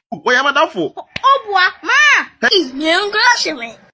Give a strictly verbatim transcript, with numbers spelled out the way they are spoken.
我要madafo. Obwa, ma. Hey. Nyongla sheme.